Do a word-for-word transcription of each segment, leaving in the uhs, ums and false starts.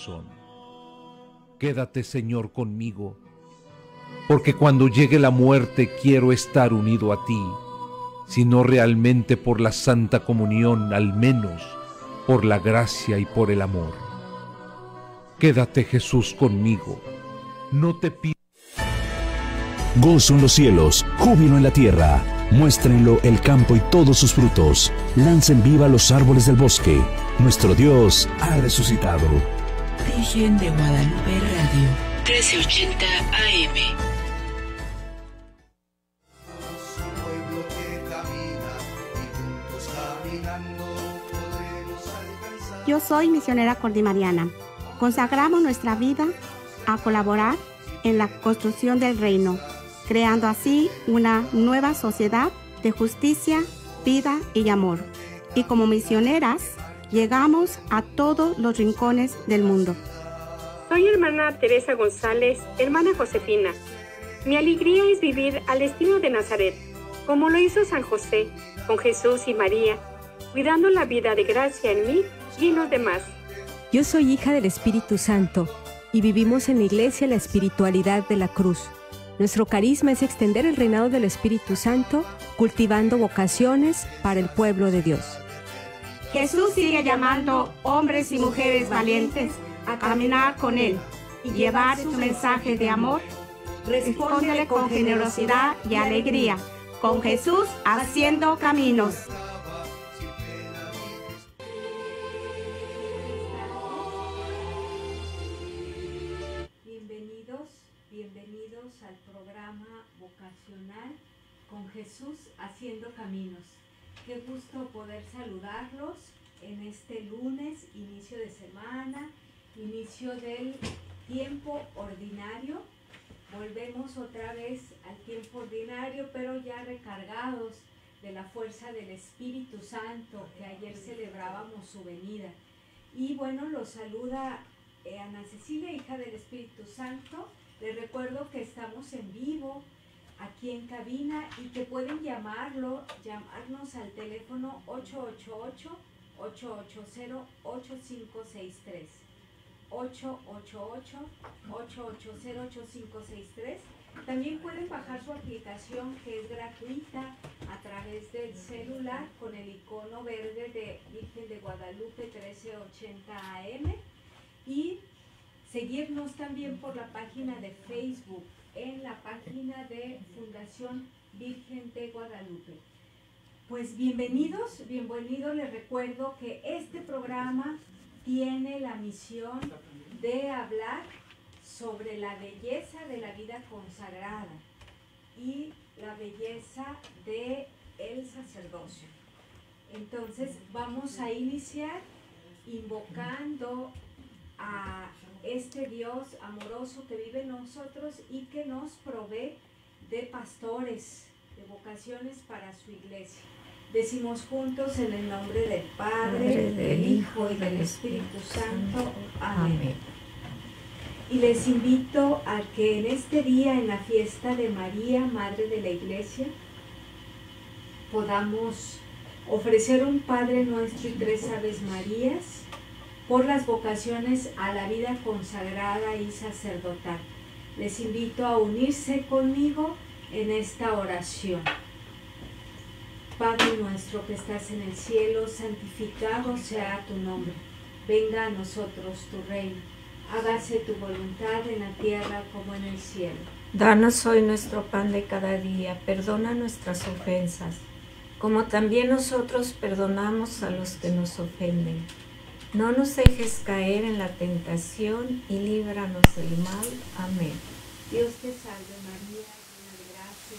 corazón. Quédate, Señor, conmigo, porque cuando llegue la muerte quiero estar unido a ti, si no realmente por la Santa Comunión, al menos por la gracia y por el amor. Quédate, Jesús, conmigo. No te pido. Gozo en los cielos, júbilo en la tierra. Muéstrenlo el campo y todos sus frutos. Lancen viva los árboles del bosque. Nuestro Dios ha resucitado. Virgen de Guadalupe Radio, trece ochenta A M. Yo soy misionera cordimariana. Consagramos nuestra vida a colaborar en la construcción del reino, creando así una nueva sociedad de justicia, vida y amor. Y como misioneras, llegamos a todos los rincones del mundo. Soy hermana Teresa González, hermana Josefina. Mi alegría es vivir al estilo de Nazaret, como lo hizo San José, con Jesús y María, cuidando la vida de gracia en mí y en los demás. Yo soy hija del Espíritu Santo y vivimos en la Iglesia la espiritualidad de la cruz. Nuestro carisma es extender el reinado del Espíritu Santo, cultivando vocaciones para el pueblo de Dios. Jesús sigue llamando hombres y mujeres valientes a caminar con Él y llevar su mensaje de amor. Respóndele con generosidad y alegría, con Jesús haciendo caminos. Bienvenidos, bienvenidos al programa vocacional con Jesús haciendo caminos. Qué gusto poder saludarlos en este lunes, inicio de semana, inicio del tiempo ordinario. Volvemos otra vez al tiempo ordinario, pero ya recargados de la fuerza del Espíritu Santo, que ayer celebrábamos su venida. Y bueno, los saluda eh, Ana Cecilia, hija del Espíritu Santo. Les recuerdo que estamos en vivo aquí en cabina y que pueden llamarlo, llamarnos al teléfono ocho ocho ocho, ocho ocho cero, ocho cinco seis tres. ocho ocho ocho, ocho ocho cero, ocho cinco seis tres. También pueden bajar su aplicación, que es gratuita, a través del celular con el icono verde de Virgen de Guadalupe trece ochenta A M, y seguirnos también por la página de Facebook, en la página de Fundación Virgen de Guadalupe. Pues bienvenidos, bienvenidos. Les recuerdo que este programa tiene la misión de hablar sobre la belleza de la vida consagrada y la belleza del sacerdocio. Entonces vamos a iniciar invocando a este Dios amoroso que vive en nosotros y que nos provee de pastores, de vocaciones para su iglesia. Decimos juntos en el nombre del Padre, del Hijo y del Espíritu Santo. Amén. Y les invito a que en este día, en la fiesta de María, Madre de la Iglesia, podamos ofrecer un Padre Nuestro y tres Aves Marías por las vocaciones a la vida consagrada y sacerdotal. Les invito a unirse conmigo en esta oración. Padre nuestro que estás en el cielo, santificado sea tu nombre. Venga a nosotros tu reino. Hágase tu voluntad en la tierra como en el cielo. Danos hoy nuestro pan de cada día. Perdona nuestras ofensas, como también nosotros perdonamos a los que nos ofenden. No nos dejes caer en la tentación y líbranos del mal. Amén. Dios te salve María, llena de gracia.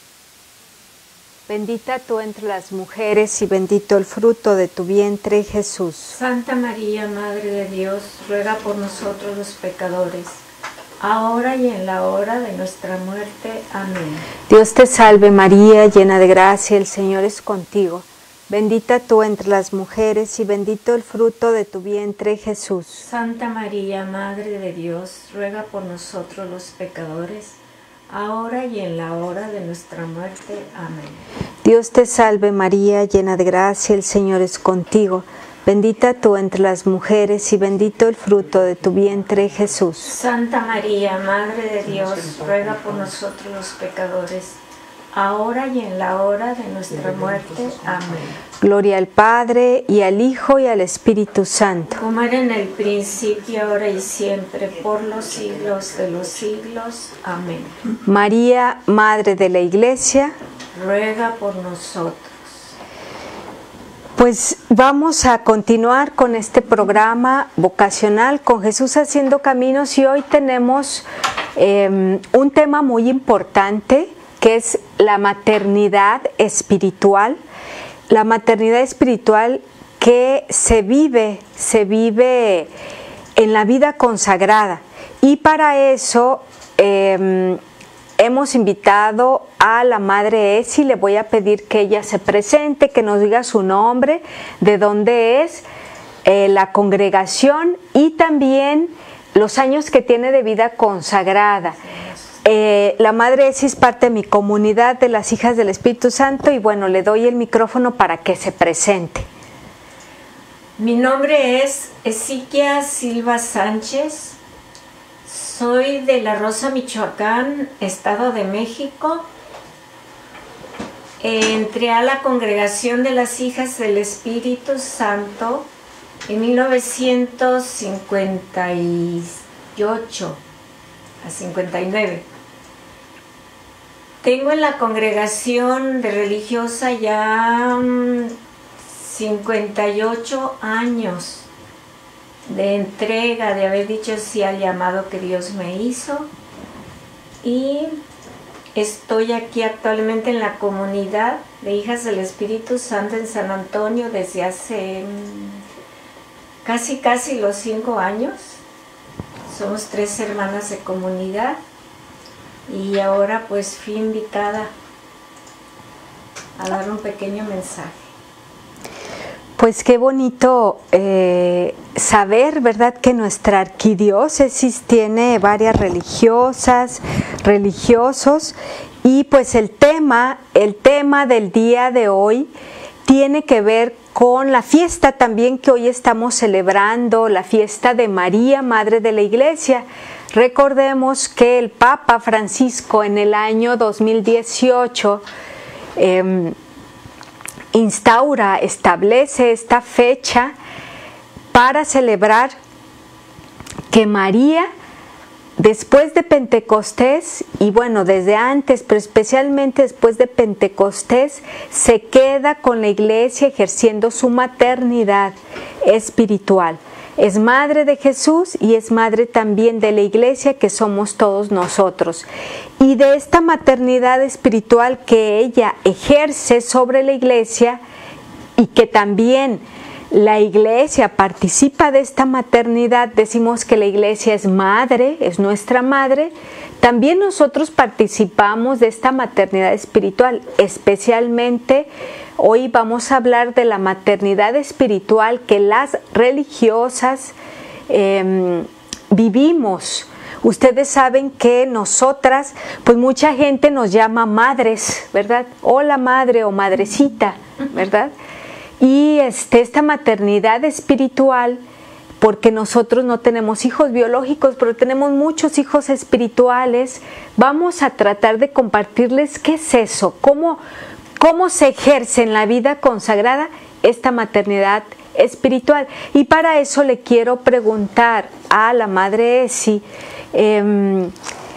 Bendita tú entre las mujeres y bendito el fruto de tu vientre, Jesús. Santa María, Madre de Dios, ruega por nosotros los pecadores, ahora y en la hora de nuestra muerte. Amén. Dios te salve María, llena de gracia, el Señor es contigo. Bendita tú entre las mujeres y bendito el fruto de tu vientre, Jesús. Santa María, Madre de Dios, ruega por nosotros los pecadores, ahora y en la hora de nuestra muerte. Amén. Dios te salve María, llena de gracia, el Señor es contigo. bendita tú entre las mujeres y bendito el fruto de tu vientre, Jesús. Santa María, Madre de Dios, ruega por nosotros los pecadores, ahora y en la hora de nuestra muerte. Amén. Gloria al Padre, y al Hijo, y al Espíritu Santo. Como era en el principio, ahora y siempre, por los siglos de los siglos. Amén. María, Madre de la Iglesia, ruega por nosotros. Pues vamos a continuar con este programa vocacional con Jesús haciendo caminos, y hoy tenemos eh, un tema muy importante, que es la maternidad espiritual. La maternidad espiritual que se vive, se vive en la vida consagrada. Y para eso eh, hemos invitado a la Madre Esi. Le voy a pedir que ella se presente, que nos diga su nombre, de dónde es, eh, la congregación y también los años que tiene de vida consagrada. Eh, la Madre Esi es parte de mi comunidad de las Hijas del Espíritu Santo, y bueno, le doy el micrófono para que se presente. Mi nombre es Ezequiel Silva Sánchez. Soy de La Rosa, Michoacán, Estado de México. Entré a la congregación de las Hijas del Espíritu Santo en mil novecientos cincuenta y ocho a cincuenta y nueve. Tengo en la congregación de religiosa ya um, cincuenta y ocho años de entrega, de haber dicho sí al llamado que Dios me hizo, y estoy aquí actualmente en la comunidad de Hijas del Espíritu Santo en San Antonio desde hace casi casi los cinco años. Somos tres hermanas de comunidad, y ahora pues fui invitada a dar un pequeño mensaje. Pues qué bonito eh, saber, ¿verdad?, que nuestra arquidiócesis tiene varias religiosas, religiosos, y pues el tema, el tema del día de hoy tiene que ver con la fiesta también que hoy estamos celebrando, la fiesta de María, Madre de la Iglesia. Recordemos que el Papa Francisco en el año dos mil dieciocho eh, instaura, establece esta fecha para celebrar que María, después de Pentecostés, y bueno, desde antes, pero especialmente después de Pentecostés, se queda con la Iglesia ejerciendo su maternidad espiritual. Es madre de Jesús y es madre también de la Iglesia, que somos todos nosotros. Y de esta maternidad espiritual que ella ejerce sobre la Iglesia, y que también la Iglesia participa de esta maternidad, decimos que la Iglesia es madre, es nuestra madre, también nosotros participamos de esta maternidad espiritual. Especialmente hoy vamos a hablar de la maternidad espiritual que las religiosas eh, vivimos. Ustedes saben que nosotras, pues mucha gente nos llama madres, ¿verdad? Hola madre o madrecita, ¿verdad? Y este, esta maternidad espiritual, porque nosotros no tenemos hijos biológicos, pero tenemos muchos hijos espirituales, vamos a tratar de compartirles qué es eso, cómo, cómo se ejerce en la vida consagrada esta maternidad espiritual. Y para eso le quiero preguntar a la Madre Esi, eh,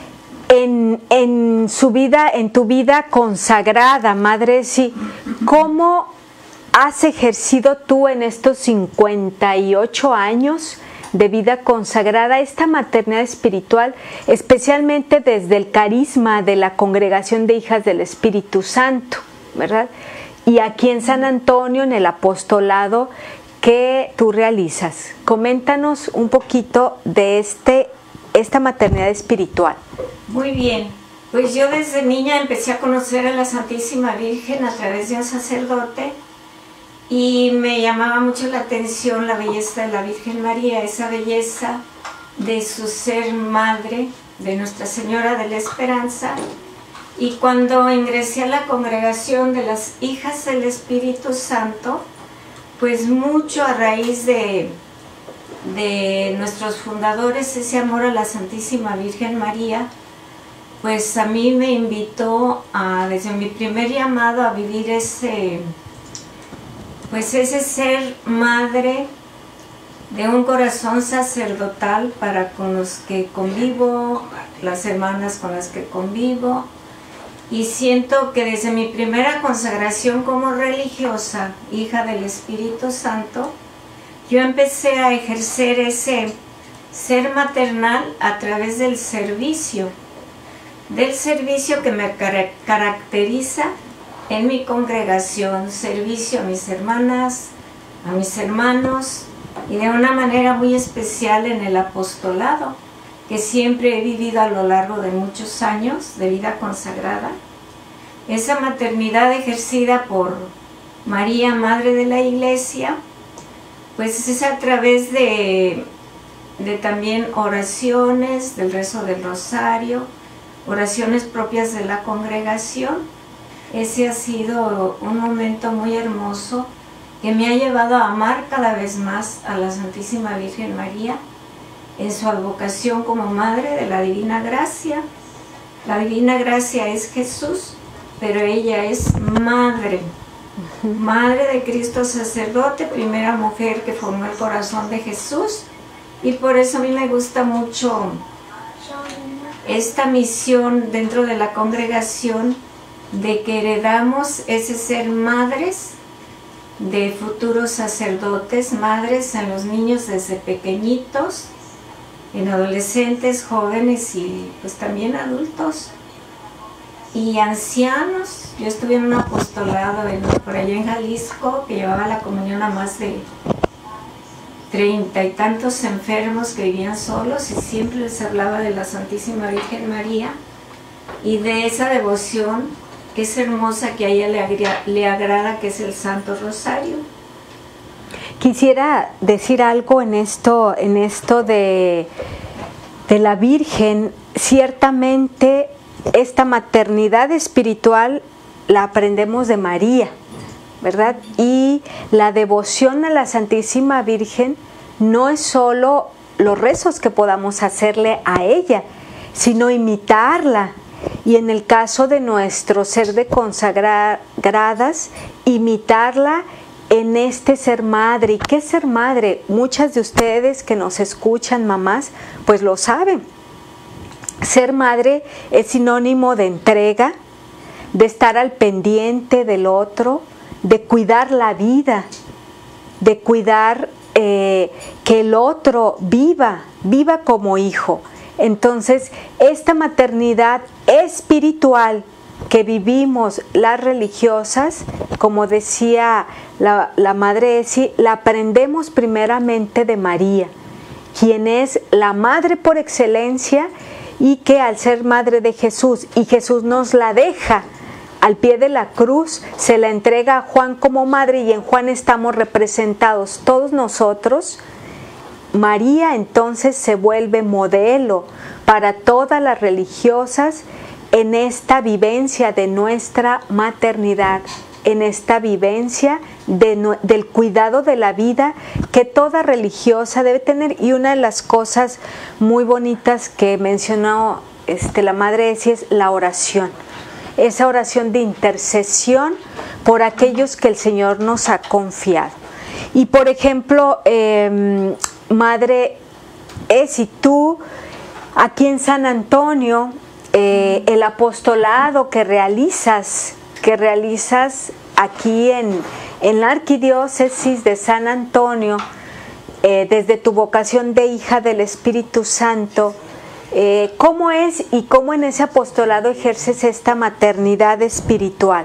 en, en su vida, en tu vida consagrada, Madre Esi, ¿cómo has ejercido tú en estos cincuenta y ocho años de vida consagrada esta maternidad espiritual, especialmente desde el carisma de la Congregación de Hijas del Espíritu Santo, ¿verdad? Y aquí en San Antonio, en el apostolado que tú realizas? Coméntanos un poquito de este, esta maternidad espiritual. Muy bien, pues yo desde niña empecé a conocer a la Santísima Virgen a través de un sacerdote, y me llamaba mucho la atención la belleza de la Virgen María, esa belleza de su ser madre, de Nuestra Señora de la Esperanza. Y cuando ingresé a la congregación de las Hijas del Espíritu Santo, pues mucho a raíz de, de nuestros fundadores, ese amor a la Santísima Virgen María, pues a mí me invitó a, desde mi primer llamado, a vivir ese, pues ese ser madre de un corazón sacerdotal para con los que convivo, las hermanas con las que convivo, y siento que desde mi primera consagración como religiosa, hija del Espíritu Santo, yo empecé a ejercer ese ser maternal a través del servicio, del servicio que me car- caracteriza en mi congregación, servicio a mis hermanas, a mis hermanos, y de una manera muy especial en el apostolado, que siempre he vivido a lo largo de muchos años de vida consagrada. Esa maternidad ejercida por María, Madre de la Iglesia, pues es a través de, de también oraciones, del rezo del rosario, oraciones propias de la congregación. Ese ha sido un momento muy hermoso que me ha llevado a amar cada vez más a la Santísima Virgen María en su advocación como Madre de la Divina Gracia. La Divina Gracia es Jesús, pero ella es Madre, Madre de Cristo sacerdote, primera mujer que formó el corazón de Jesús, y por eso a mí me gusta mucho esta misión dentro de la congregación de que heredamos ese ser madres de futuros sacerdotes, madres en los niños desde pequeñitos, en adolescentes, jóvenes y pues también adultos y ancianos. Yo estuve en un apostolado en, por allá en Jalisco, que llevaba la comunión a más de treinta y tantos enfermos que vivían solos, y siempre les hablaba de la Santísima Virgen María y de esa devoción que es hermosa, que a ella le, agra le agrada, que es el Santo Rosario. Quisiera decir algo en esto, en esto de, de la Virgen. Ciertamente esta maternidad espiritual la aprendemos de María, ¿verdad? Y la devoción a la Santísima Virgen no es solo los rezos que podamos hacerle a ella, sino imitarla. Y en el caso de nuestro ser de consagradas, imitarla en este ser madre. ¿Y qué es ser madre? Muchas de ustedes que nos escuchan, mamás, pues lo saben. Ser madre es sinónimo de entrega, de estar al pendiente del otro, de cuidar la vida, de cuidar eh, que el otro viva, viva como hijo. Entonces, esta maternidad espiritual que vivimos las religiosas, como decía la, la Madre Esi, la aprendemos primeramente de María, quien es la madre por excelencia, y que al ser madre de Jesús, y Jesús nos la deja al pie de la cruz, se la entrega a Juan como madre, y en Juan estamos representados todos nosotros. María entonces se vuelve modelo para todas las religiosas en esta vivencia de nuestra maternidad, en esta vivencia de no, del cuidado de la vida que toda religiosa debe tener. Y una de las cosas muy bonitas que mencionó este, la Madre Esi es la oración, esa oración de intercesión por aquellos que el Señor nos ha confiado. Y por ejemplo, eh, Madre Esi, tú aquí en San Antonio, eh, el apostolado que realizas, que realizas aquí en, en la Arquidiócesis de San Antonio, eh, desde tu vocación de hija del Espíritu Santo, eh, ¿cómo es y cómo en ese apostolado ejerces esta maternidad espiritual?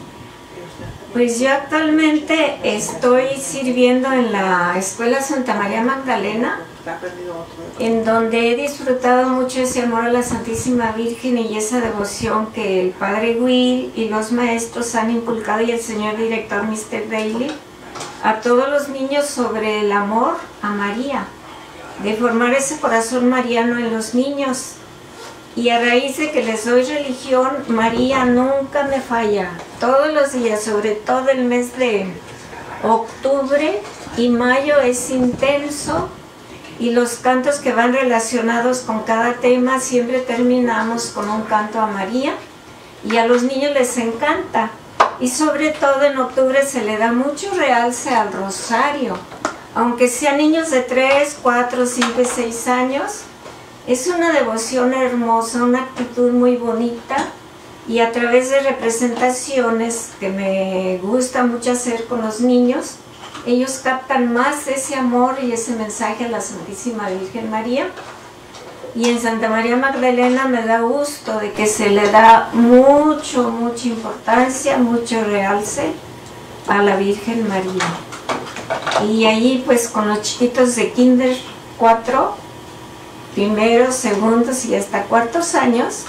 Pues yo actualmente estoy sirviendo en la Escuela Santa María Magdalena, en donde he disfrutado mucho ese amor a la Santísima Virgen y esa devoción que el Padre Will y los maestros han inculcado, y el señor director mister Daly, a todos los niños sobre el amor a María, de formar ese corazón mariano en los niños. Y a raíz de que les doy religión, María nunca me falla. Todos los días, sobre todo el mes de, Octubre y mayo es intenso y los cantos que van relacionados con cada tema siempre terminamos con un canto a María y a los niños les encanta. Y sobre todo en octubre se le da mucho realce al rosario. Aunque sean niños de tres, cuatro, cinco y seis años, es una devoción hermosa, una actitud muy bonita. Y a través de representaciones que me gusta mucho hacer con los niños, ellos captan más ese amor y ese mensaje a la Santísima Virgen María. Y en Santa María Magdalena me da gusto de que se le da mucho, mucha importancia, mucho realce a la Virgen María. Y allí pues con los chiquitos de kinder cuatro, primeros, segundos y hasta cuartos años,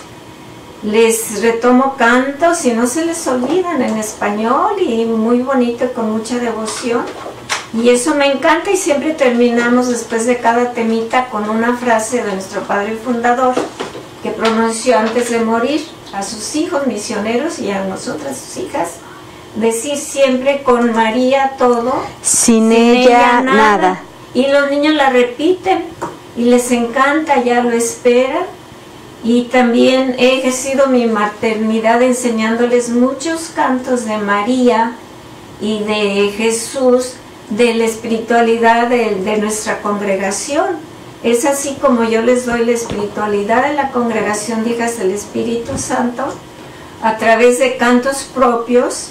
les retomo cantos y no se les olvidan en español y muy bonito, con mucha devoción. Y eso me encanta y siempre terminamos después de cada temita con una frase de nuestro padre fundador que pronunció antes de morir a sus hijos misioneros y a nosotras, sus hijas, decir siempre: con María todo, sin, sin ella, ella nada. nada. Y los niños la repiten y les encanta, ya lo esperan. Y también he ejercido mi maternidad enseñándoles muchos cantos de María y de Jesús, de la espiritualidad de, de nuestra congregación. Es así como yo les doy la espiritualidad de la congregación de Hijas del Espíritu Santo a través de cantos propios,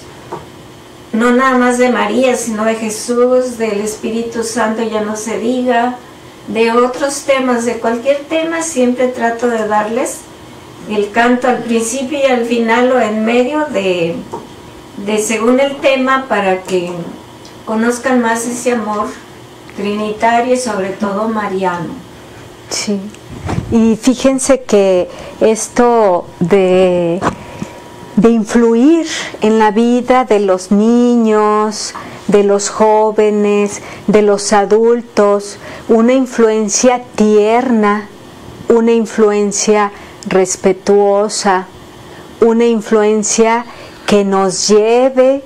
no nada más de María, sino de Jesús, del Espíritu Santo, ya no se diga, de otros temas, de cualquier tema. Siempre trato de darles el canto al principio y al final o en medio de, de según el tema, para que conozcan más ese amor trinitario y sobre todo mariano. Sí, y fíjense que esto de, de influir en la vida de los niños, de los jóvenes, de los adultos, una influencia tierna, una influencia respetuosa, una influencia que nos lleve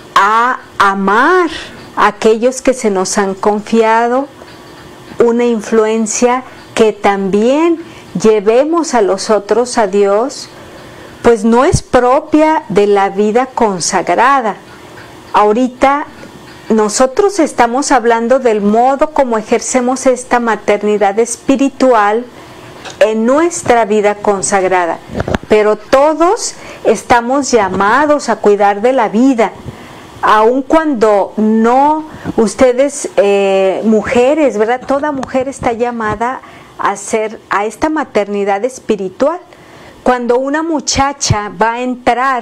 a amar a aquellos que se nos han confiado, una influencia que también llevemos a los otros a Dios, pues no es propia de la vida consagrada. Ahorita nosotros estamos hablando del modo como ejercemos esta maternidad espiritual en nuestra vida consagrada, pero todos estamos llamados a cuidar de la vida, aun cuando no, ustedes eh, mujeres, ¿verdad? Toda mujer está llamada a hacer a esta maternidad espiritual. Cuando una muchacha va a entrar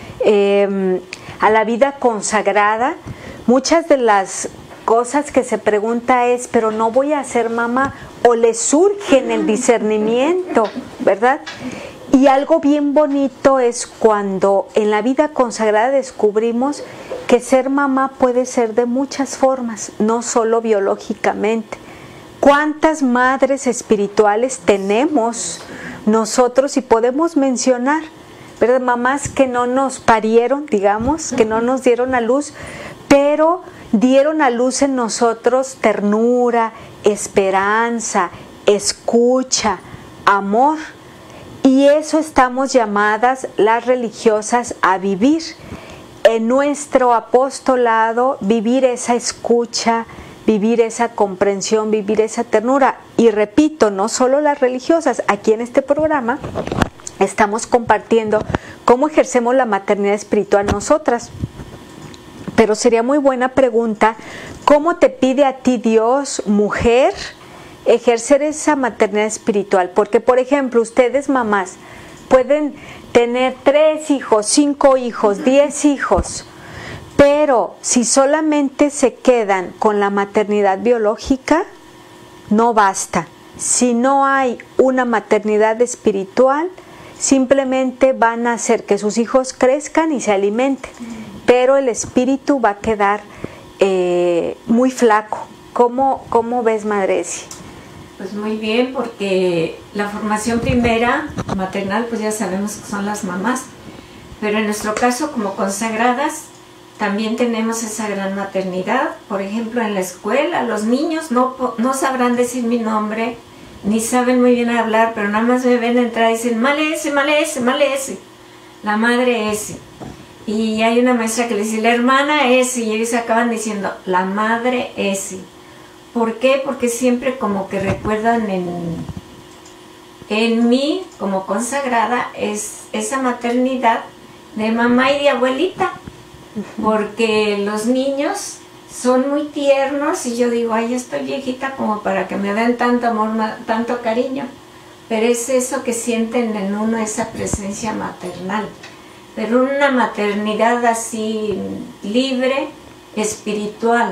eh, a la vida consagrada, muchas de las cosas que se pregunta es: pero no voy a ser mamá, o le surge en el discernimiento, ¿verdad? Y algo bien bonito es cuando en la vida consagrada descubrimos que ser mamá puede ser de muchas formas, no solo biológicamente. ¿Cuántas madres espirituales tenemos nosotros? Y podemos mencionar, ¿verdad? Mamás que no nos parieron, digamos, que no nos dieron a luz, pero dieron a luz en nosotros ternura, esperanza, escucha, amor. Y eso estamos llamadas las religiosas a vivir. En nuestro apostolado, vivir esa escucha, vivir esa comprensión, vivir esa ternura. Y repito, no solo las religiosas, aquí en este programa estamos compartiendo cómo ejercemos la maternidad espiritual nosotras. Pero sería muy buena pregunta: ¿cómo te pide a ti Dios, mujer, ejercer esa maternidad espiritual? Porque, por ejemplo, ustedes mamás pueden tener tres hijos, cinco hijos, diez hijos, pero si solamente se quedan con la maternidad biológica, no basta. Si no hay una maternidad espiritual, simplemente van a hacer que sus hijos crezcan y se alimenten, pero el espíritu va a quedar eh, muy flaco. ¿Cómo, cómo ves, Madre Esi? Pues muy bien, porque la formación primera maternal, pues ya sabemos que son las mamás, pero en nuestro caso como consagradas también tenemos esa gran maternidad. Por ejemplo, en la escuela los niños no, no sabrán decir mi nombre, ni saben muy bien hablar, pero nada más me ven entrar y dicen Malese, Malese, Malese, la madre ese. Y hay una maestra que le dice la hermana ese, y ellos acaban diciendo la madre ese. ¿Por qué? Porque siempre como que recuerdan en, en mí, como consagrada, es esa maternidad de mamá y de abuelita. Porque los niños son muy tiernos y yo digo, ay, ya estoy viejita como para que me den tanto amor, tanto cariño. Pero es eso que sienten en uno, esa presencia maternal. Pero una maternidad así libre, espiritual.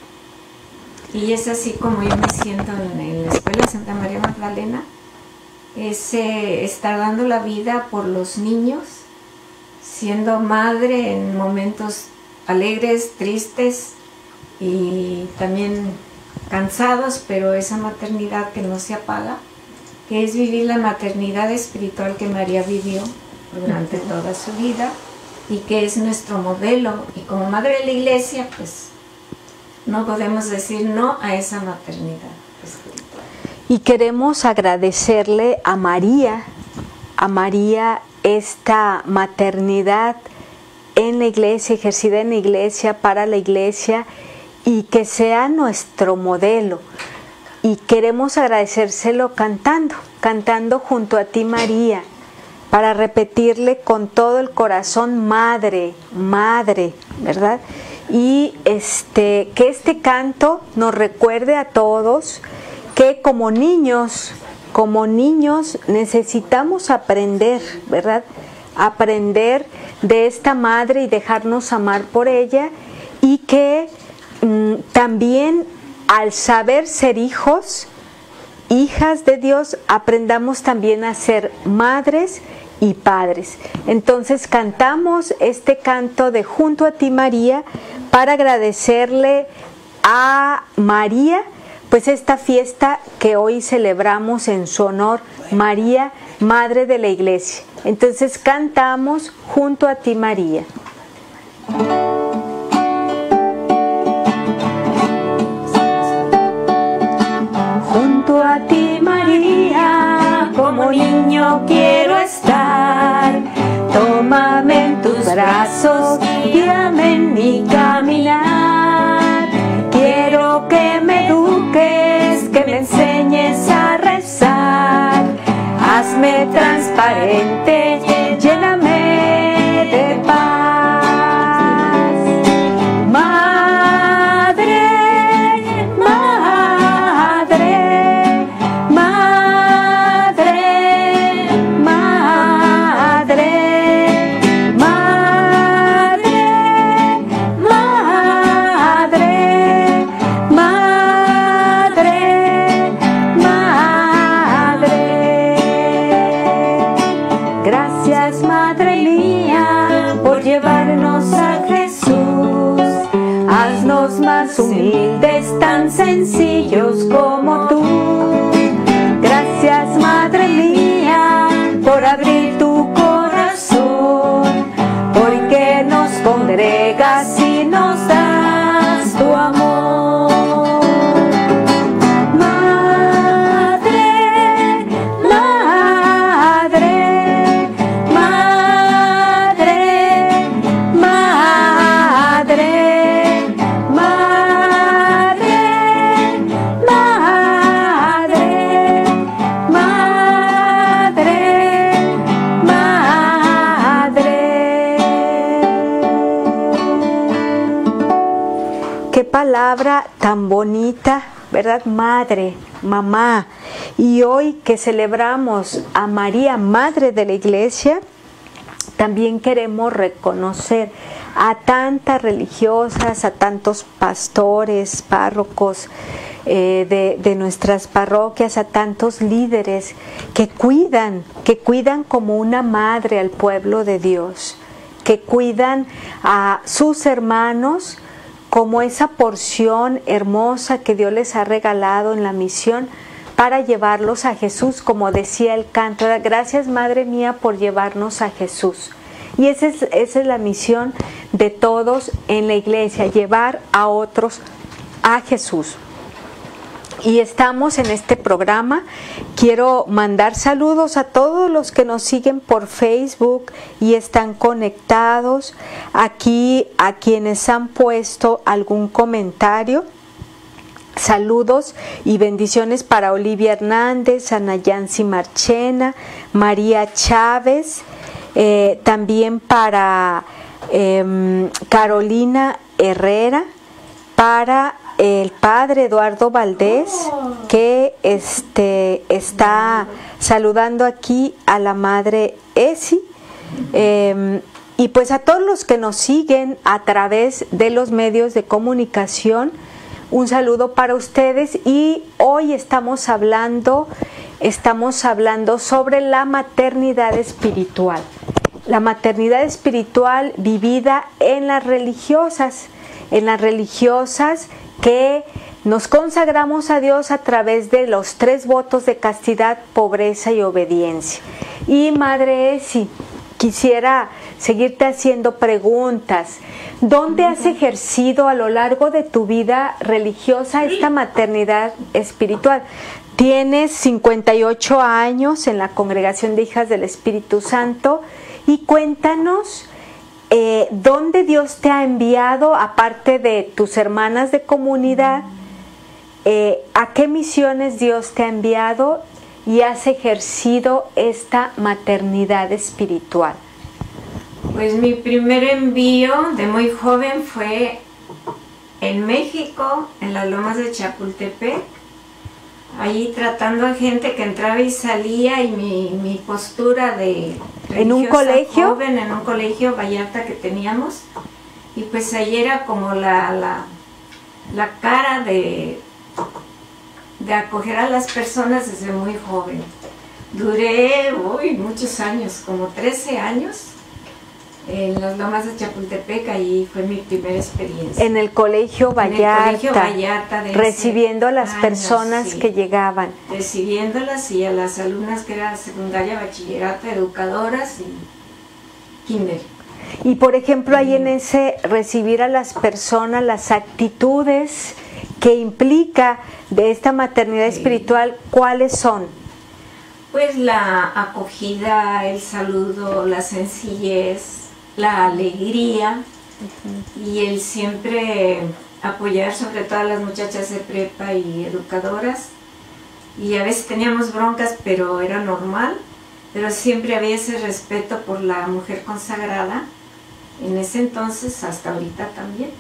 Y es así como yo me siento en, en la Escuela Santa María Magdalena. Es eh, estar dando la vida por los niños, siendo madre en momentos alegres, tristes y también cansados, pero esa maternidad que no se apaga, que es vivir la maternidad espiritual que María vivió durante toda su vida y que es nuestro modelo. Y como madre de la Iglesia, pues no podemos decir no a esa maternidad espiritual. Y queremos agradecerle a María, a María esta maternidad en la Iglesia, ejercida en la Iglesia, para la Iglesia, y que sea nuestro modelo. Y queremos agradecérselo cantando, cantando junto a ti, María, para repetirle con todo el corazón, madre, madre, ¿verdad? Y este, que este canto nos recuerde a todos que como niños, como niños necesitamos aprender, ¿verdad? Aprender de esta madre y dejarnos amar por ella, y que mmm, también al saber ser hijos, hijas de Dios, aprendamos también a ser madres y padres. Entonces cantamos este canto de Junto a ti, María, para agradecerle a María, pues esta fiesta que hoy celebramos en su honor, María, Madre de la Iglesia. Entonces cantamos Junto a ti, María. Junto a ti, María, como niño quiero estar. Tómame en tus brazos, guíame en mi caminar. Quiero que me eduques, que me enseñes a rezar. Hazme transparente, lléname de paz. Madre, madre, madre, madre, madre, madre, madre, madre. Gracias, Madre mía, por llevarnos a Jesús. Haznos más humildes, tan sencillos como tú. Gracias, Madre mía, por abrir tu corazón, porque nos congregas y nos das tu amor. Madre, madre, madre, madre, madre, madre, madre, madre. Qué palabra tan bonita, ¿verdad? Madre, mamá. Y hoy que celebramos a María, Madre de la Iglesia, también queremos reconocer a tantas religiosas, a tantos pastores, párrocos eh, de, de nuestras parroquias, a tantos líderes que cuidan, que cuidan como una madre al pueblo de Dios, que cuidan a sus hermanos como esa porción hermosa que Dios les ha regalado en la misión para llevarlos a Jesús, como decía el canto. Gracias, Madre mía, por llevarnos a Jesús. Y esa es, esa es la misión de todos en la iglesia, llevar a otros a Jesús. Y estamos en este programa. Quiero mandar saludos a todos los que nos siguen por Facebook y están conectados. Aquí a quienes han puesto algún comentario. Saludos y bendiciones para Olivia Hernández, Ana Yancy Marchena, María Chávez, eh, también para eh, Carolina Herrera, para el padre Eduardo Valdés, que este, está saludando aquí a la madre Esi, eh, y pues a todos los que nos siguen a través de los medios de comunicación, un saludo para ustedes. Y hoy estamos hablando, estamos hablando sobre la maternidad espiritual, la maternidad espiritual vivida en las religiosas, en las religiosas que nos consagramos a Dios a través de los tres votos de castidad, pobreza y obediencia. Y Madre Esi, quisiera seguirte haciendo preguntas. ¿Dónde has ejercido a lo largo de tu vida religiosa esta maternidad espiritual? Tienes cincuenta y ocho años en la Congregación de Hijas del Espíritu Santo, y cuéntanos Eh, ¿dónde Dios te ha enviado, aparte de tus hermanas de comunidad? Eh, ¿A qué misiones Dios te ha enviado y has ejercido esta maternidad espiritual? Pues mi primer envío de muy joven fue en México, en las lomas de Chapultepec, allí tratando a gente que entraba y salía, y mi, mi postura de ¿En un colegio? Joven, en un colegio Vallarta que teníamos, y pues ahí era como la, la, la cara de, de acoger a las personas desde muy joven. Duré uy, muchos años, como trece años, en las lomas de Chapultepec. Ahí fue mi primera experiencia. En el colegio Vallarta, en el colegio Vallarta de recibiendo a las años, personas sí, que llegaban. Recibiéndolas, y a las alumnas que eran secundaria, bachillerato, educadoras y kinder. Y por ejemplo, ahí en ese recibir a las personas, las actitudes que implica de esta maternidad sí. espiritual, ¿cuáles son? Pues la acogida, el saludo, la sencillez, la alegría, uh-huh. y el siempre apoyar sobre todo a las muchachas de prepa y educadoras. Y a veces teníamos broncas, pero era normal, pero siempre había ese respeto por la mujer consagrada, en ese entonces, hasta ahorita también.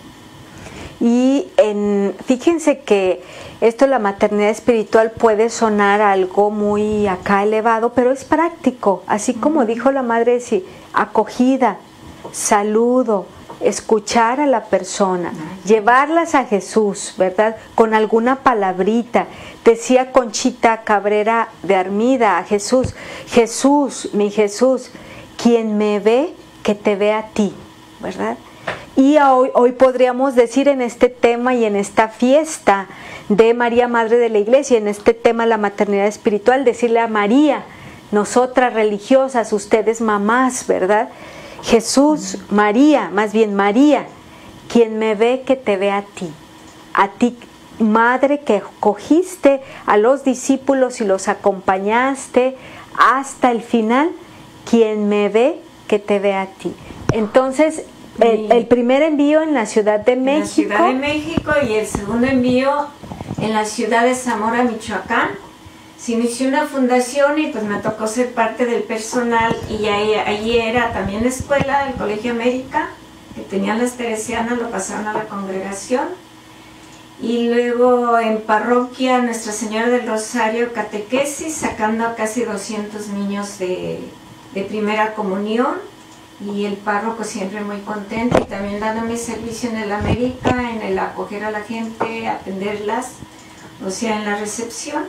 Y en, fíjense que esto, la maternidad espiritual, puede sonar algo muy acá elevado, pero es práctico, así como uh-huh. dijo la madre, sí, acogida, saludo, escuchar a la persona, uh-huh. llevarlas a Jesús, ¿verdad? Con alguna palabrita. Decía Conchita Cabrera de Armida a Jesús: Jesús, mi Jesús, quien me ve, que te ve a ti, ¿verdad? Y hoy, hoy podríamos decir, en este tema y en esta fiesta de María, Madre de la Iglesia, en este tema la maternidad espiritual, decirle a María, nosotras religiosas, ustedes mamás, ¿verdad? Jesús, María, más bien María, quien me ve, que te ve a ti. A ti, Madre, que cogiste a los discípulos y los acompañaste hasta el final, quien me ve, que te ve a ti. Entonces, El, el primer envío en la Ciudad de México. En la Ciudad de México, y el segundo envío en la ciudad de Zamora, Michoacán. Se inició una fundación y pues me tocó ser parte del personal, y ahí, allí era también la escuela, el Colegio América, que tenían las teresianas, lo pasaron a la congregación. Y luego en parroquia Nuestra Señora del Rosario, catequesis, sacando a casi doscientos niños de, de primera comunión. Y el párroco siempre muy contento, y también dando mi servicio en el América, en el acoger a la gente, atenderlas, o sea, en la recepción.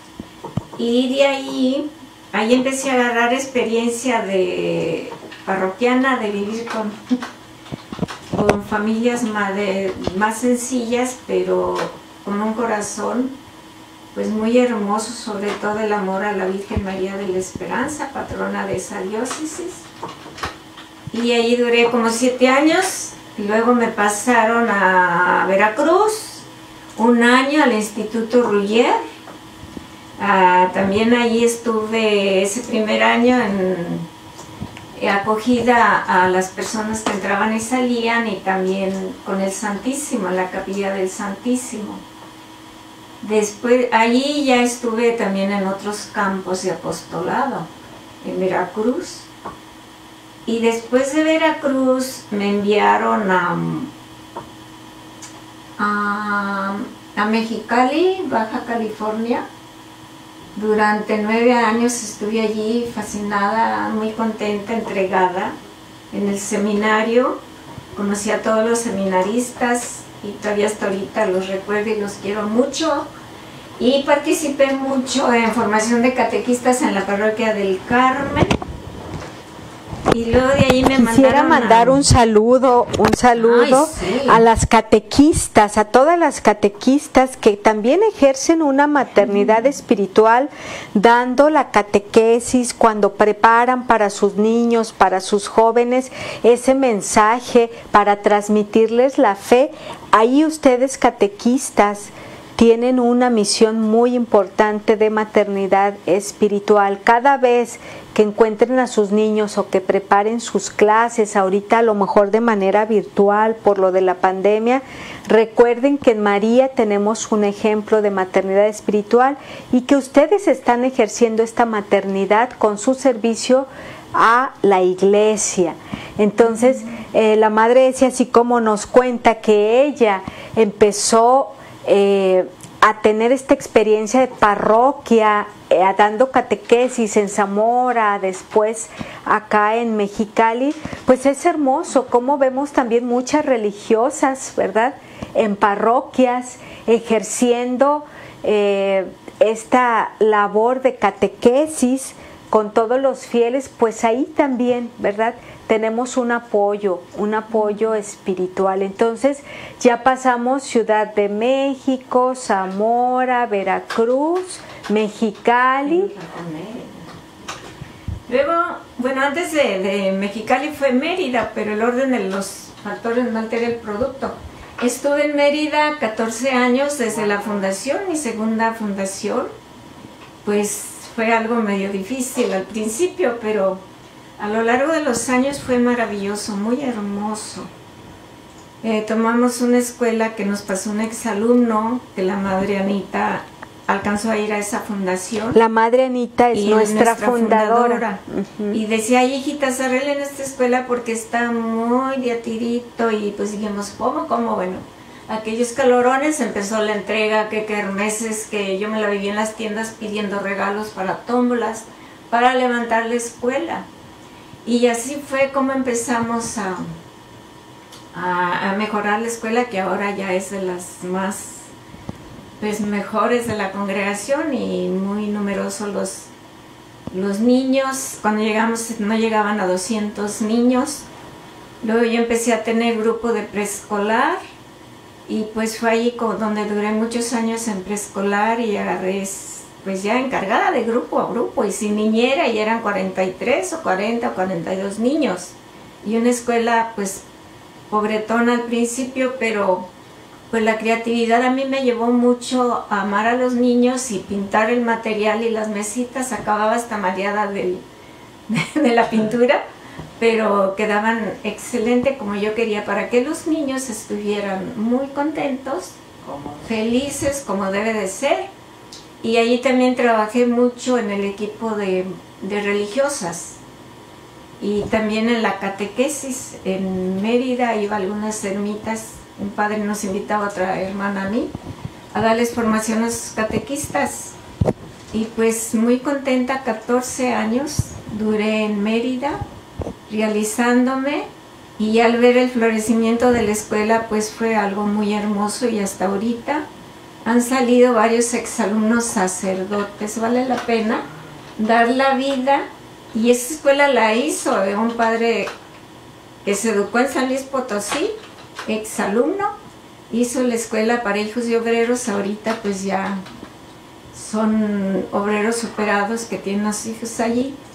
Y de ahí, ahí empecé a agarrar experiencia de parroquiana, de vivir con, con familias más, de, más sencillas, pero con un corazón pues muy hermoso, sobre todo el amor a la Virgen María de la Esperanza, patrona de esa diócesis. y ahí duré como siete años. Luego me pasaron a Veracruz, un año al Instituto Ruller. Ah, también ahí estuve ese primer año en, en acogida a las personas que entraban y salían, y también con el Santísimo, la Capilla del Santísimo. Después, allí ya estuve también en otros campos de apostolado, en Veracruz. Y después de Veracruz me enviaron a, a, a Mexicali, Baja California. Durante nueve años estuve allí fascinada, muy contenta, entregada en el seminario. Conocí a todos los seminaristas y todavía hasta ahorita los recuerdo y los quiero mucho. Y participé mucho en formación de catequistas en la parroquia del Carmen. Y luego de ahí me Quisiera mandar a... un saludo, un saludo Ay, sí. a las catequistas, a todas las catequistas que también ejercen una maternidad espiritual, dando la catequesis cuando preparan para sus niños, para sus jóvenes, ese mensaje para transmitirles la fe. Ahí ustedes, catequistas, tienen una misión muy importante de maternidad espiritual. Cada vez que encuentren a sus niños o que preparen sus clases, ahorita a lo mejor de manera virtual por lo de la pandemia, recuerden que en María tenemos un ejemplo de maternidad espiritual y que ustedes están ejerciendo esta maternidad con su servicio a la iglesia. Entonces, eh, la Madre Esia, así como nos cuenta que ella empezó Eh, a tener esta experiencia de parroquia, eh, dando catequesis en Zamora, después acá en Mexicali, pues es hermoso como vemos también muchas religiosas, ¿verdad?, en parroquias ejerciendo eh, esta labor de catequesis con todos los fieles. Pues ahí también, ¿verdad?, tenemos un apoyo, un apoyo espiritual. Entonces ya pasamos Ciudad de México, Zamora, Veracruz, Mexicali. Luego, bueno, antes de, de Mexicali fue Mérida, pero el orden de los factores no altera el producto. Estuve en Mérida catorce años desde la fundación, mi segunda fundación. Pues fue algo medio difícil al principio, pero a lo largo de los años fue maravilloso, muy hermoso. Eh, tomamos una escuela que nos pasó un exalumno, que la Madre Anita alcanzó a ir a esa fundación. La Madre Anita es nuestra, nuestra fundadora. fundadora. Uh-huh. Y decía, ay, hijitas, arreglen esta escuela porque está muy de a tirito. Y pues dijimos, ¿cómo? ¿Cómo? Bueno, aquellos calorones empezó la entrega, que kermeses, que yo me la viví en las tiendas pidiendo regalos para tómbolas, para levantar la escuela. Y así fue como empezamos a, a, a mejorar la escuela, que ahora ya es de las más pues, mejores de la congregación, y muy numerosos los, los niños. Cuando llegamos no llegaban a doscientos niños. Luego yo empecé a tener grupo de preescolar, y pues fue ahí como donde duré muchos años en preescolar, y agarré pues ya encargada de grupo a grupo, y sin niñera, y eran cuarenta y tres o cuarenta o cuarenta y dos niños, y una escuela pues pobretona al principio, pero pues la creatividad a mí me llevó mucho a amar a los niños y pintar el material y las mesitas. Acababa hasta mareada del, de la pintura, pero quedaban excelente como yo quería, para que los niños estuvieran muy contentos, felices como debe de ser. Y allí también trabajé mucho en el equipo de, de religiosas, y también en la catequesis. En Mérida iba a algunas ermitas, un padre nos invitaba a otra hermana a mí a darles formación a los catequistas, y pues muy contenta. Catorce años duré en Mérida realizándome, y al ver el florecimiento de la escuela pues fue algo muy hermoso, y hasta ahorita han salido varios exalumnos sacerdotes. Vale la pena dar la vida, y esa escuela la hizo de un padre que se educó en San Luis Potosí, exalumno, hizo la escuela para hijos y obreros. Ahorita pues ya son obreros operados que tienen los hijos allí,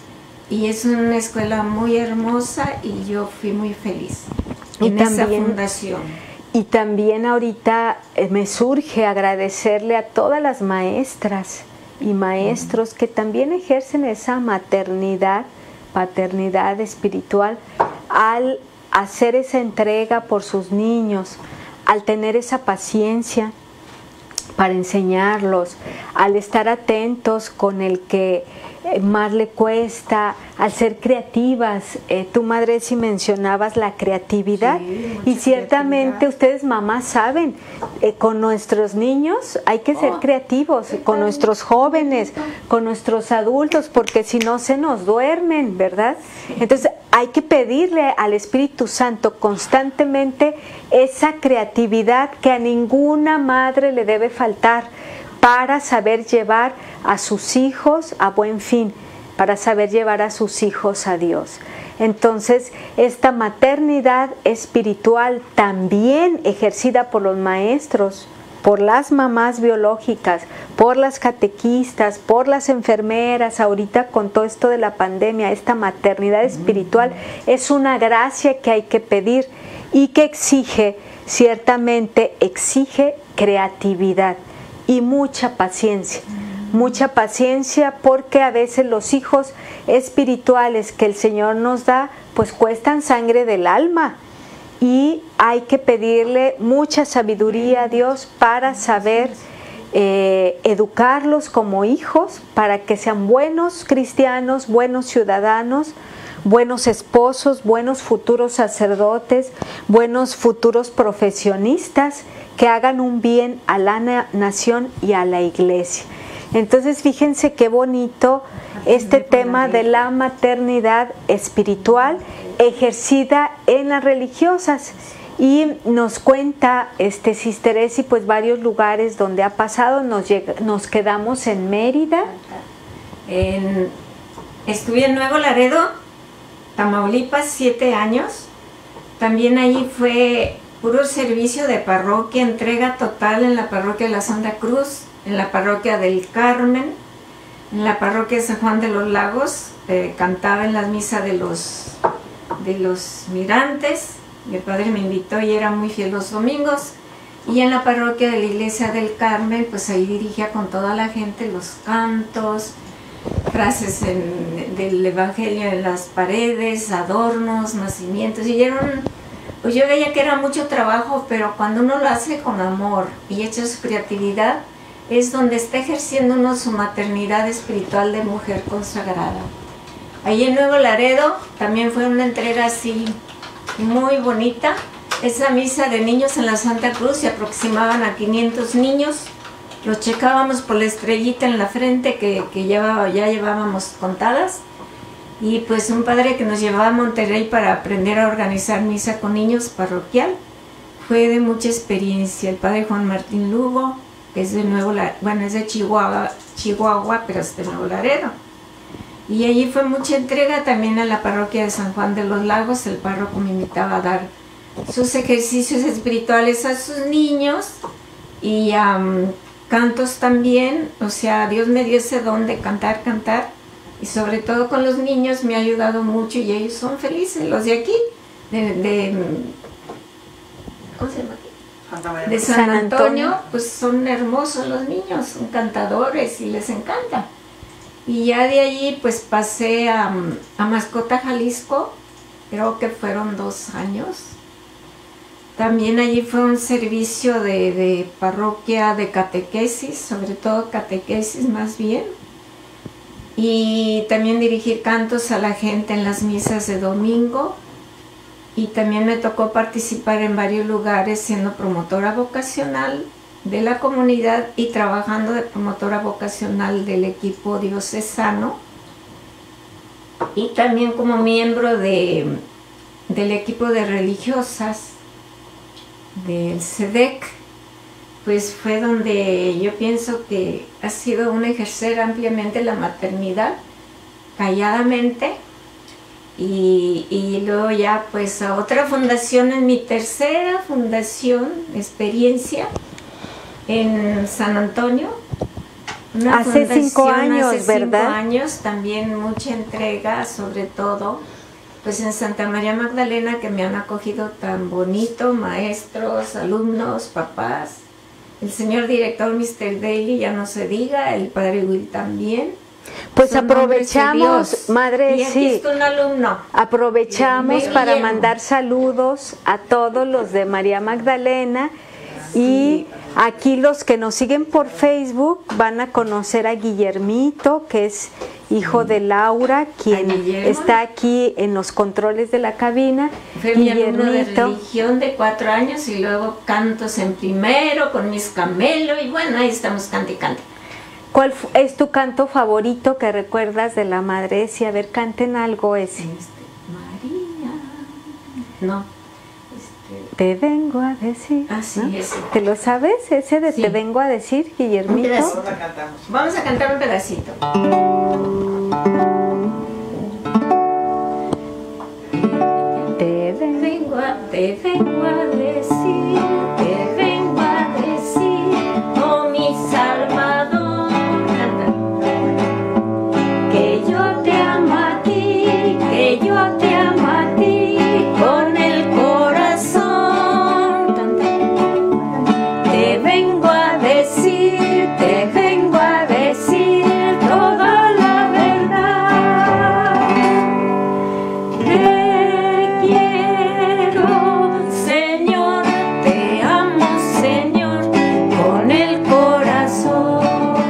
y es una escuela muy hermosa y yo fui muy feliz y en también, esa fundación. Y también ahorita eh, me surge agradecerle a todas las maestras y maestros que también ejercen esa maternidad, paternidad espiritual al hacer esa entrega por sus niños, al tener esa paciencia para enseñarlos, al estar atentos con el que más le cuesta, al ser creativas. Eh, tu madre sí mencionabas la creatividad, sí, y ciertamente creatividad. Ustedes mamás saben, eh, con nuestros niños hay que ser oh, creativos, con nuestros jóvenes, con nuestros adultos, porque si no se nos duermen, ¿verdad? Entonces hay que pedirle al Espíritu Santo constantemente esa creatividad que a ninguna madre le debe faltar, para saber llevar a sus hijos a buen fin, para saber llevar a sus hijos a Dios. Entonces, esta maternidad espiritual también ejercida por los maestros, por las mamás biológicas, por las catequistas, por las enfermeras, ahorita con todo esto de la pandemia, esta maternidad espiritual es una gracia que hay que pedir y que exige, ciertamente exige creatividad y mucha paciencia, mucha paciencia, porque a veces los hijos espirituales que el Señor nos da, pues cuestan sangre del alma, y hay que pedirle mucha sabiduría a Dios para saber eh, educarlos como hijos, para que sean buenos cristianos, buenos ciudadanos, buenos esposos, buenos futuros sacerdotes, buenos futuros profesionistas, que hagan un bien a la nación y a la iglesia. Entonces, fíjense qué bonito este tema de la maternidad espiritual ejercida en las religiosas. Y nos cuenta este Sister Esi, pues varios lugares donde ha pasado. Nos, llega, nos quedamos en Mérida. En, estuve en Nuevo Laredo, Tamaulipas, siete años. También ahí fue puro servicio de parroquia, entrega total en la parroquia de la Santa Cruz, en la parroquia del Carmen, en la parroquia de San Juan de los Lagos. Eh, cantaba en las misas de los, de los mirantes. Mi padre me invitó y era muy fiel los domingos. Y en la parroquia de la iglesia del Carmen, pues ahí dirigía con toda la gente los cantos, frases en, del evangelio en las paredes, adornos, nacimientos. Y era un, pues yo veía que era mucho trabajo, pero cuando uno lo hace con amor y echa su creatividad, es donde está ejerciendo uno su maternidad espiritual de mujer consagrada. Ahí en Nuevo Laredo también fue una entrega así muy bonita. Esa misa de niños en la Santa Cruz, se aproximaban a quinientos niños. Los checábamos por la estrellita en la frente que, que llevaba, ya llevábamos contadas. Y pues un padre que nos llevaba a Monterrey para aprender a organizar misa con niños parroquial. Fue de mucha experiencia. El padre Juan Martín Lugo, que es de Nuevo Laredo, bueno, es de Chihuahua, Chihuahua, pero es de Nuevo Laredo. Y allí fue mucha entrega también a la parroquia de San Juan de los Lagos. El párroco me invitaba a dar sus ejercicios espirituales a sus niños y um, cantos también. O sea, Dios me dio ese don de cantar, cantar. Y sobre todo con los niños me ha ayudado mucho y ellos son felices. Los de aquí, de, de ¿cómo se llama aquí? De San Antonio, pues son hermosos los niños, son cantadores y les encanta. Y ya de allí pues pasé a, a Mascota, Jalisco, creo que fueron dos años. También allí fue un servicio de, de parroquia de catequesis, sobre todo catequesis más bien. Y también dirigir cantos a la gente en las misas de domingo. Y también me tocó participar en varios lugares siendo promotora vocacional de la comunidad y trabajando de promotora vocacional del equipo diocesano. Y también como miembro de, del equipo de religiosas del C E D E C. Pues fue donde yo pienso que ha sido un ejercer ampliamente la maternidad, calladamente, y, y luego ya pues a otra fundación, en mi tercera fundación, experiencia, en San Antonio, Una hace cinco años, hace ¿verdad? Cinco años, también mucha entrega, sobre todo, pues en Santa María Magdalena, que me han acogido tan bonito, maestros, alumnos, papás, el señor director mister Daly, ya no se diga, el padre Will también. Pues Son aprovechamos, madre, y aquí sí, está un alumno. aprovechamos Bien, para bien. mandar saludos a todos los de María Magdalena. Y aquí los que nos siguen por Facebook van a conocer a Guillermito, que es hijo de Laura, quien está aquí en los controles de la cabina. Fue mi alumno de religión de cuatro años y luego cantos en primero con mis camelos y bueno, ahí estamos cante y cante. ¿Cuál es tu canto favorito que recuerdas de la Madre? Si a ver, canten algo ese. Este, María. No. Te vengo a decir. Ah, sí, ¿no? ese. ¿Te lo sabes? Ese de Sí. Te vengo a decir, Guillermito. Vamos a cantar un pedacito. Te vengo, Vengo a, te vengo a decir, te vengo a decir, oh mi Salvador, que yo te amo a ti, que yo te amo a ti con el corazón. Te vengo a decir, te vengo a decir toda la verdad. Te quiero, Señor, te amo, Señor, con el corazón.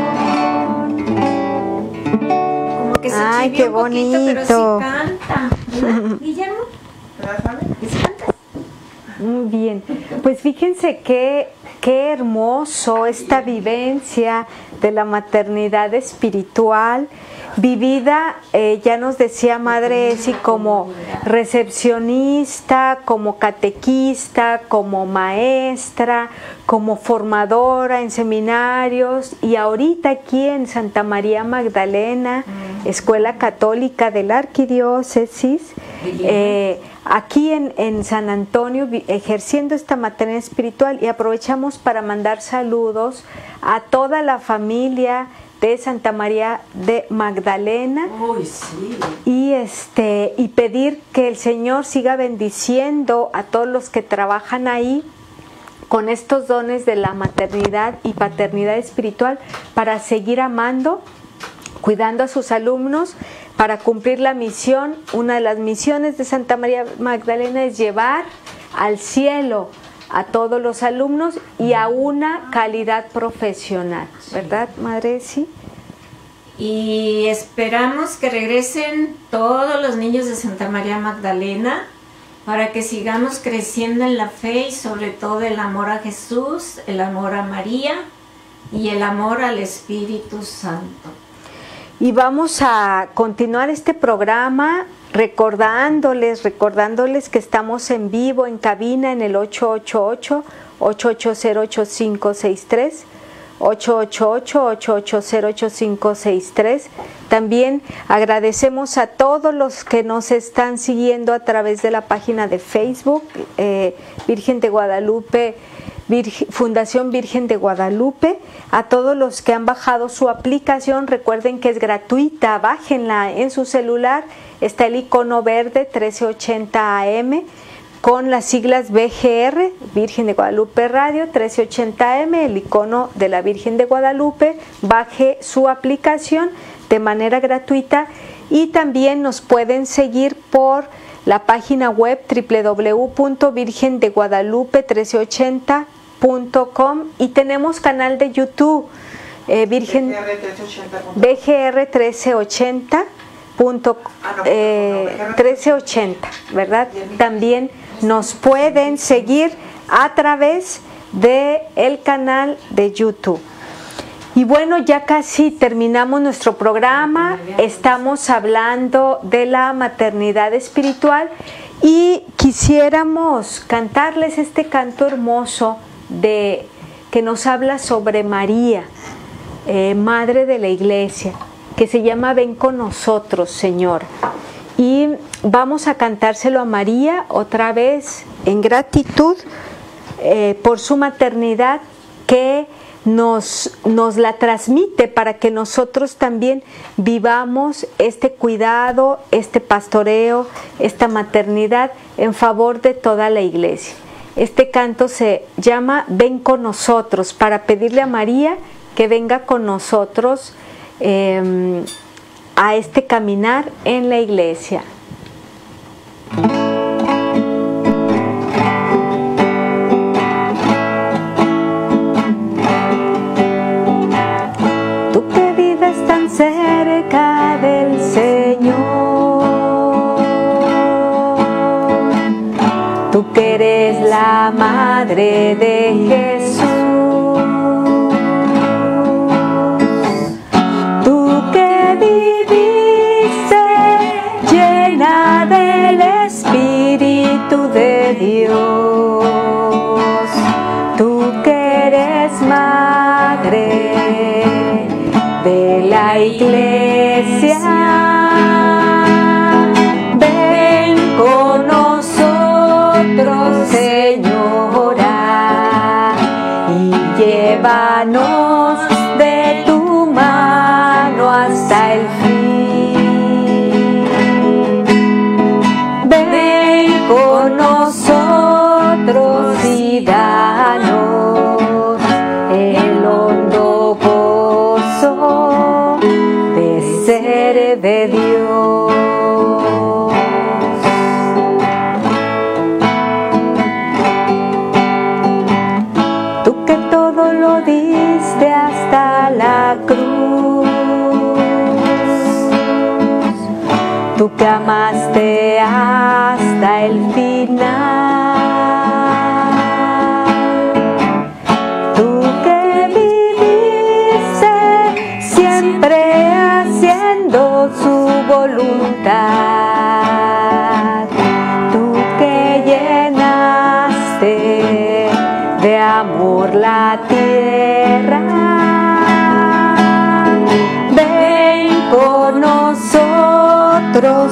Como que se Ay, chivió qué un poquito, pero sí bonito. canta. ¿Verdad, Guillermo? ¿Sí cantas? muy bien. Pues fíjense qué, qué hermoso esta vivencia de la maternidad espiritual, vivida, eh, ya nos decía Madre Esi, como recepcionista, como catequista, como maestra, como formadora en seminarios y ahorita aquí en Santa María Magdalena, Escuela Católica de la Arquidiócesis, eh, aquí en, en San Antonio, ejerciendo esta maternidad espiritual, y aprovechamos para mandar saludos a toda la familia de Santa María de Magdalena. Uy, sí. Y este y pedir que el Señor siga bendiciendo a todos los que trabajan ahí con estos dones de la maternidad y paternidad espiritual para seguir amando, cuidando a sus alumnos, para cumplir la misión. Una de las misiones de Santa María Magdalena es llevar al cielo a todos los alumnos y a una calidad profesional, ¿verdad, Madre? Sí. Y esperamos que regresen todos los niños de Santa María Magdalena para que sigamos creciendo en la fe y sobre todo el amor a Jesús, el amor a María y el amor al Espíritu Santo. Y vamos a continuar este programa recordándoles, recordándoles que estamos en vivo en cabina en el ocho ocho ocho, ocho ocho cero, ocho cinco seis tres, ocho ocho ocho, ocho ocho cero, ocho cinco seis tres. También agradecemos a todos los que nos están siguiendo a través de la página de Facebook, eh, Virgen de Guadalupe, Virgen, Fundación Virgen de Guadalupe, a todos los que han bajado su aplicación. Recuerden que es gratuita, bájenla en su celular, está el icono verde trece ochenta A M con las siglas V G R, Virgen de Guadalupe Radio, trece ochenta A M, el icono de la Virgen de Guadalupe. Baje su aplicación de manera gratuita y también nos pueden seguir por la página web doble u doble u doble u punto virgen de guadalupe trece ochenta punto com y tenemos canal de YouTube, eh, Virgen V G R trece ochenta punto trece ochenta, ¿verdad? También nos pueden seguir a través de el canal de YouTube. Y bueno, ya casi terminamos nuestro programa. Estamos hablando de la maternidad espiritual y quisiéramos cantarles este canto hermoso de que nos habla sobre María, eh, Madre de la Iglesia, que se llama Ven con nosotros, Señor. Y vamos a cantárselo a María otra vez en gratitud eh, por su maternidad, que nos, nos la transmite para que nosotros también vivamos este cuidado, este pastoreo, esta maternidad en favor de toda la iglesia. Este canto se llama Ven con nosotros, para pedirle a María que venga con nosotros eh, a este caminar en la iglesia. Tú que vives tan cerca del Señor, tú que eres la madre de Jesús, tú que viviste llena del Espíritu de Dios, tú que eres madre de la iglesia, ven con nosotros, Señora, y llévanos de tu mano hasta el fin. Ven con nosotros y danos el hondo gozo de ser de Dios. Tú que todo lo diste hasta la cruz, tú que amaste hasta el final, tú que viviste siempre haciendo su voluntad, tú que llenaste de amor la tierra, ven con nosotros,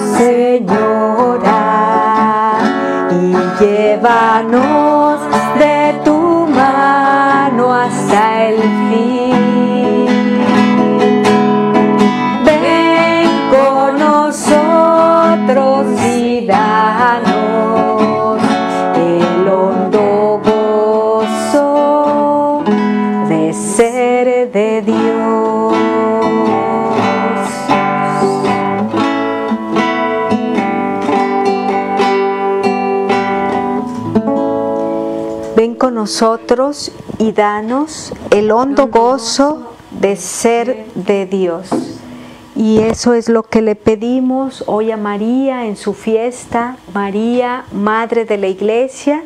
Señora, y llévanos de tu mano hasta el fin. Ven con nosotros y danos el hondo gozo de ser de Dios. Ven con nosotros y danos el hondo gozo de ser de Dios. Y eso es lo que le pedimos hoy a María en su fiesta, María, Madre de la Iglesia,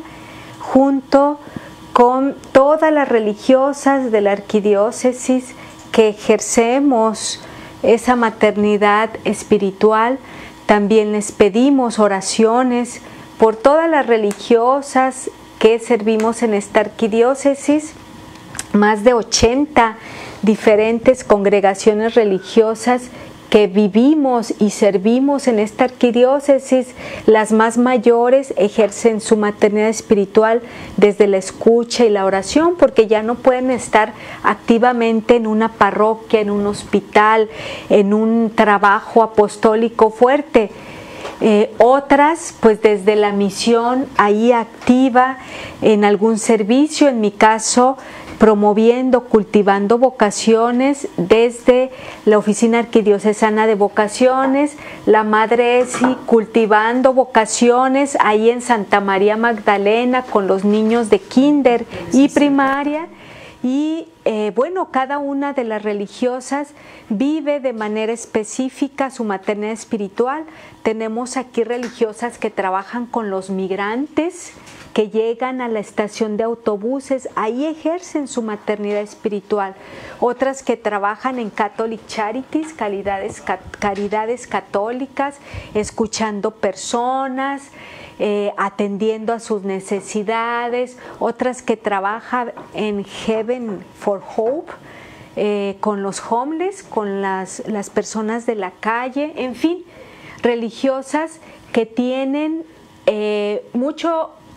junto con todas las religiosas de la arquidiócesis que ejercemos esa maternidad espiritual. También les pedimos oraciones por todas las religiosas que servimos en esta arquidiócesis, más de ochenta diferentes congregaciones religiosas que vivimos y servimos en esta arquidiócesis. Las más mayores ejercen su maternidad espiritual desde la escucha y la oración, porque ya no pueden estar activamente en una parroquia, en un hospital, en un trabajo apostólico fuerte. Eh, otras, pues desde la misión ahí activa en algún servicio, en mi caso, promoviendo, cultivando vocaciones desde la Oficina Arquidiocesana de Vocaciones, la Madre Esi cultivando vocaciones ahí en Santa María Magdalena con los niños de kinder y primaria. Y eh, bueno, cada una de las religiosas vive de manera específica su maternidad espiritual. Tenemos aquí religiosas que trabajan con los migrantes, que llegan a la estación de autobuses, ahí ejercen su maternidad espiritual. Otras que trabajan en Catholic Charities, caridades, caridades católicas, escuchando personas, eh, atendiendo a sus necesidades. Otras que trabajan en Heaven for Hope, eh, con los homeless, con las, las personas de la calle, en fin, religiosas que tienen eh, mucho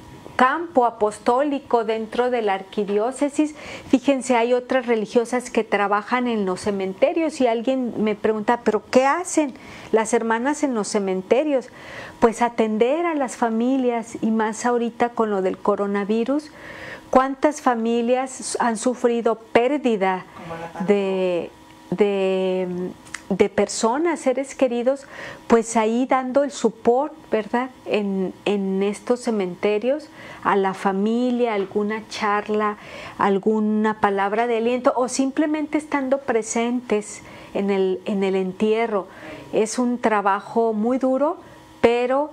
campo apostólico dentro de la arquidiócesis. Fíjense, hay otras religiosas que trabajan en los cementerios y alguien me pregunta, ¿pero qué hacen las hermanas en los cementerios? Pues atender a las familias, y más ahorita con lo del coronavirus. ¿Cuántas familias han sufrido pérdida de, de, de personas, seres queridos? Pues ahí dando el support, ¿verdad? En, en estos cementerios, a la familia, alguna charla, alguna palabra de aliento, o simplemente estando presentes en el, en el entierro. Es un trabajo muy duro, pero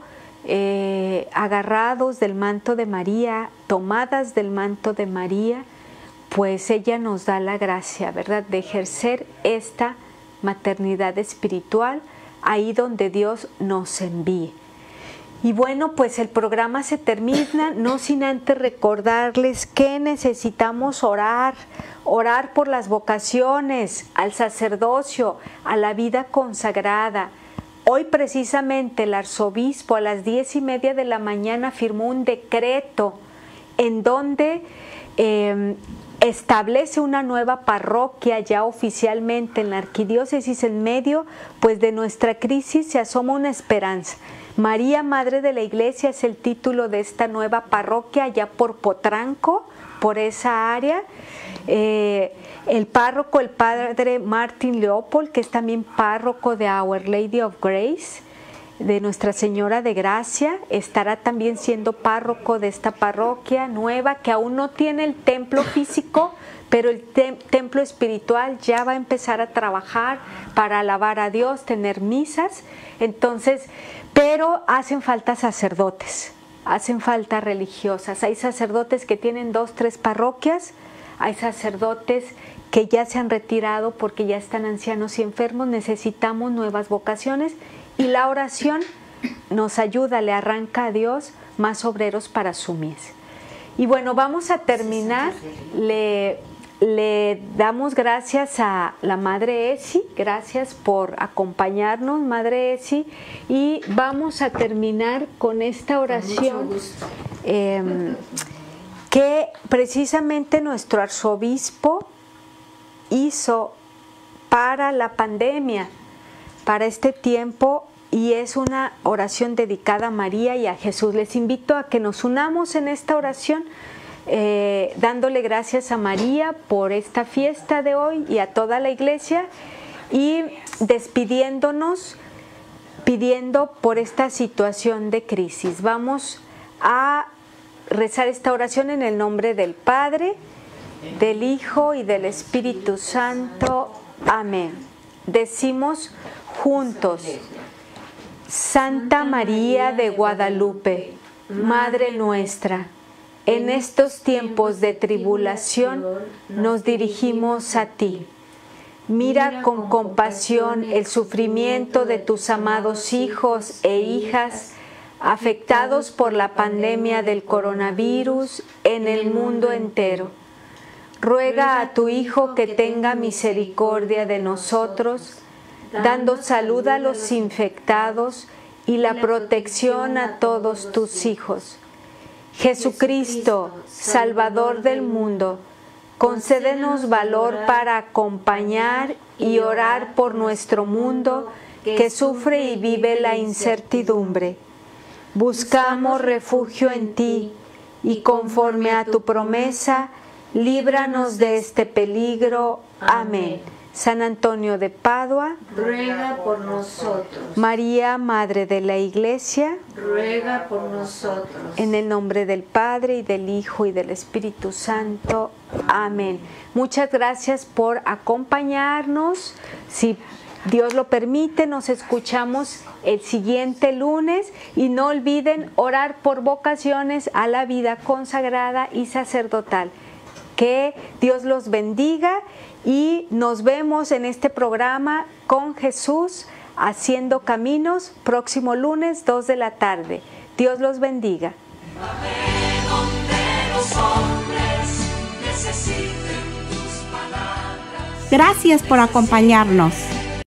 Eh, agarrados del manto de María, tomadas del manto de María, pues ella nos da la gracia, ¿verdad?, de ejercer esta maternidad espiritual ahí donde Dios nos envíe. Y bueno, pues el programa se termina, no sin antes recordarles que necesitamos orar, orar por las vocaciones, al sacerdocio, a la vida consagrada. Hoy precisamente el arzobispo a las diez y media de la mañana firmó un decreto en donde eh, establece una nueva parroquia ya oficialmente en la arquidiócesis. En medio pues de nuestra crisis se asoma una esperanza. María, Madre de la Iglesia, es el título de esta nueva parroquia allá por Potranco, por esa área. Eh, el párroco, el padre Martin Leopold, que es también párroco de Our Lady of Grace, de Nuestra Señora de Gracia, estará también siendo párroco de esta parroquia nueva que aún no tiene el templo físico, pero el te- templo espiritual ya va a empezar a trabajar para alabar a Dios, tener misas. Entonces, pero hacen falta sacerdotes, hacen falta religiosas. Hay sacerdotes que tienen dos, tres parroquias. Hay sacerdotes que ya se han retirado porque ya están ancianos y enfermos. Necesitamos nuevas vocaciones y la oración nos ayuda, le arranca a Dios más obreros para su mies. Y bueno, vamos a terminar. Le, le damos gracias a la Madre Esi, gracias por acompañarnos, Madre Esi, y vamos a terminar con esta oración. Eh, que precisamente nuestro arzobispo hizo para la pandemia, para este tiempo, y es una oración dedicada a María y a Jesús. Les invito a que nos unamos en esta oración, eh, dándole gracias a María por esta fiesta de hoy y a toda la Iglesia, y despidiéndonos, pidiendo por esta situación de crisis. Vamos a rezar esta oración en el nombre del Padre, del Hijo y del Espíritu Santo. Amén. Decimos juntos: Santa María de Guadalupe, Madre nuestra, en estos tiempos de tribulación nos dirigimos a ti. Mira con compasión el sufrimiento de tus amados hijos e hijas afectados por la pandemia del coronavirus en el mundo entero. Ruega a tu Hijo que tenga misericordia de nosotros, dando salud a los infectados y la protección a todos tus hijos. Jesucristo, Salvador del mundo, concédenos valor para acompañar y orar por nuestro mundo que sufre y vive la incertidumbre. Buscamos refugio en ti y conforme a tu promesa, líbranos de este peligro. Amén. San Antonio de Padua, ruega por nosotros. María, Madre de la Iglesia, ruega por nosotros. En el nombre del Padre, y del Hijo, y del Espíritu Santo. Amén. Muchas gracias por acompañarnos. Si Dios lo permite, nos escuchamos el siguiente lunes, y no olviden orar por vocaciones a la vida consagrada y sacerdotal. Que Dios los bendiga y nos vemos en este programa Con Jesús Haciendo Caminos, próximo lunes, dos de la tarde. Dios los bendiga. Gracias por acompañarnos.